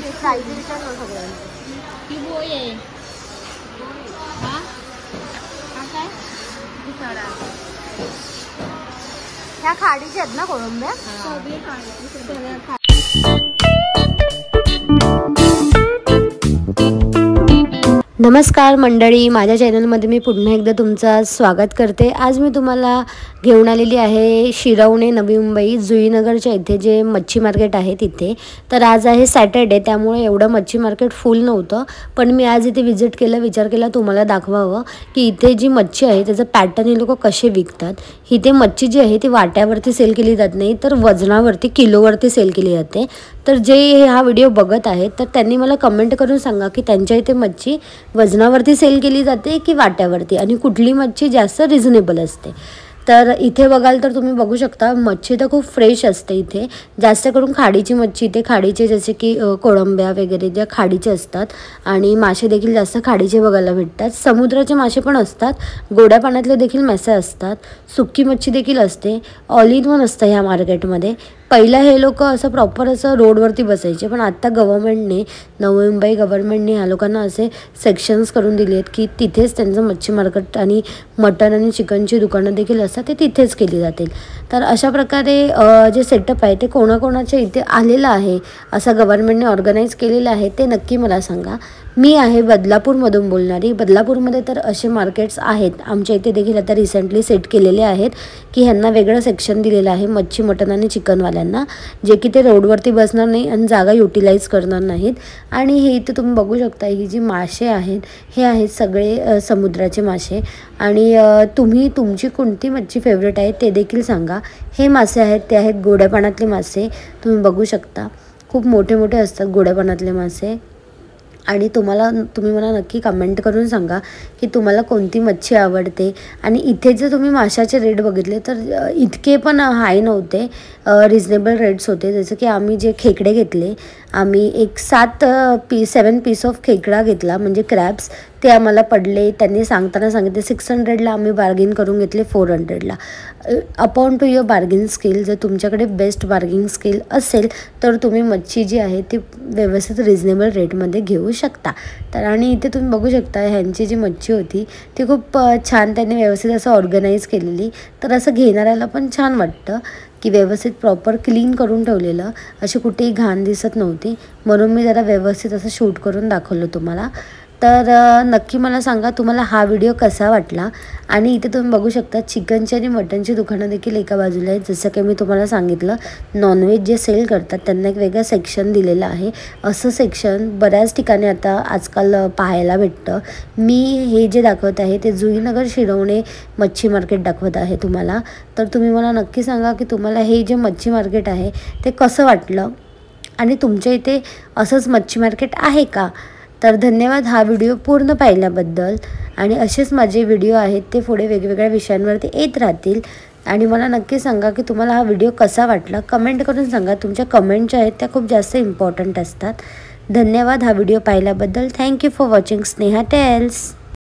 Price विचारलं सगळ्यांचं की बोय आहे हा काय ह्या खाडीच्या आहेत ना कोळंब्या? सगळे खाडी नमस्कार मंडळी, माझ्या चॅनलमध्ये मी पुन्हा एकदा तुमचं स्वागत करते। आज मी तुम्हाला घेऊन आलेली आहे शिरवणे नवी मुंबई जुईनगरच्या इथे जे मच्छी मार्केट आहे तिथे। तर आज आहे सॅटर्डे, त्यामुळे एवढं मच्छी मार्केट फुल नव्हतं, पण मी आज इथे विजिट केलं, विचार केला तुम्हाला दाखवावं की इथे जी मच्छी आहे त्याचं पॅटर्न हे लोक कसे विकतात। इथे मच्छी जी आहे ती वाट्यावरती सेल केली जात नाही, तर वजनावरती किलोवरती सेल केली जाते। तर जे हा व्हिडिओ बघत आहेत तर त्यांनी मला कमेंट करून सांगा की त्यांच्या इथे मच्छी वजनावरती सेल केली जाते की वाट्यावरती, आणि कुठली मच्छी जास्त रिझनेबल असते। तर इथे बघाल तर तुम्ही बघू शकता मच्छी तर खूप फ्रेश असते इथे, जास्त करून खाडीची मच्छी इथे, खाडीचे जसे की कोळंब्या वगैरे ज्या खाडीचे असतात, आणि मासे देखील जास्त खाडीचे बघायला भेटतात। समुद्राचे मासे पण असतात, गोड्या पाण्यातले देखील मासे असतात, सुक्की मच्छी देखील असते, ऑल इन वन असतं ह्या मार्केटमध्ये। पहिला हे लोक असं प्रॉपर असं रोडवरती बसायचे, पण आत्ता गव्हर्नमेंटने, नवी मुंबई गव्हर्नमेंटने ह्या लोकांना असे सेक्शन्स करून दिले आहेत की तिथेच त्यांचं मच्छी मार्केट आणि मटण आणि चिकनची दुकानं देखील असतात ते तिथेच केली जातील। तर अशा प्रकारे जे सेटअप आहे ते कोणाकोणाच्या इथे आलेलं आहे, असं गव्हर्नमेंटने ऑर्गनाईज केलेलं आहे ते नक्की मला सांगा। मी आहे बदलापूरमधून बोलणारी। बदलापूरमध्ये तर असे मार्केट्स आहेत, आमच्या इथे देखील आता रिसेंटली सेट केलेले आहेत की ह्यांना वेगळं सेक्शन दिलेलं आहे मच्छी मटण आणि चिकनवाल्यांना, जे की ते रोडवरती बसणार नाही आणि जागा युटिलाइज करणार नाहीत। आणि हे इथे तुम्ही बघू शकता, ही जी मासे आहेत हे आहेत सगळे समुद्राचे मासे, आणि तुम्ही तुमची कोणती मच्छी फेवरेट आहे ते देखील सांगा। हे मासे आहेत ते आहेत गोड्या पाण्यातले मासे, तुम्ही बघू शकता खूप मोठे मोठे असतात गोड्या पाण्यातले मासे। आणि तुम्ही मला नक्की कमेंट करून सांगा की तुम्हाला कोणती मच्छी आवडते। आणि इथे जर तुम्ही माशाचे रेट बघितले तर इतके पण हाय नव्हते, रिजनेबल रेट्स होते। जसं की आम्ही जे खेकडे घेतले, आम्ही एक 7 पीस ऑफ खेकडा घेतला म्हणजे क्रॅब्स, ते आम्हाला पडले, त्यांनी सांगताना सांगितले 600ला, आम्ही बार्गेन करून घेतले 400ला। Upon to your bargain skill, जर तुमच्याकडे बेस्ट बार्गेन स्किल असेल तर तुम्ही मच्छी जी आहे ती व्यवस्थित रिजनेबल रेटमध्ये घेऊ शकता। तर आणि इथे तुम्ही बघू शकता ह्यांची जी मच्छी होती ती खूप छान त्यांनी व्यवस्थित असं ऑर्गनाईज केलेली, तर असं घेणाऱ्याला पण छान वाटतं की व्यवस्थित प्रॉपर क्लीन करून ठेवलेलं, अशी कुठेही घाण दिसत नव्हती, म्हणून मी जरा व्यवस्थित असं शूट करून दाखवलं तुम्हाला। तर नक्की मला सांगा तुम्हाला हा व्हिडिओ कसा वाटला। आणि इथे तुम्ही बघू शकता चिकनची आणि मटनची दुकानं देखील एका बाजूला आहेत। जसं की मी तुम्हाला सांगितलं, नॉनव्हेज जे सेल करतात त्यांना एक वेगळं सेक्शन दिलेलं आहे। असं सेक्शन बऱ्याच ठिकाणी आता आजकाल पाहायला भेटतं। मी हे जे दाखवत आहे ते जुईनगर शिरवणे मच्छी मार्केट दाखवत आहे तुम्हाला। तर तुम्ही मला नक्की सांगा की तुम्हाला हे जे मच्छी मार्केट आहे ते कसं वाटलं, आणि तुमच्या इथे असंच मच्छी मार्केट आहे का? तर धन्यवाद हा व्हिडिओ पूर्ण पाहिल्याबद्दल, आणि असेच माझे व्हिडिओ आहेत ते पुढे वेगवेगळ्या विषयांवरती येत राहतील। आणि मला नक्की सांगा की तुम्हाला हा व्हिडिओ कसा वाटला, कमेंट करून सांगा। तुमच्या कमेंट ज्या आहेत त्या खूप जास्त इम्पॉर्टंट असतात। धन्यवाद हा व्हिडिओ पाहिल्याबद्दल। Thank you for watching Sneha tails.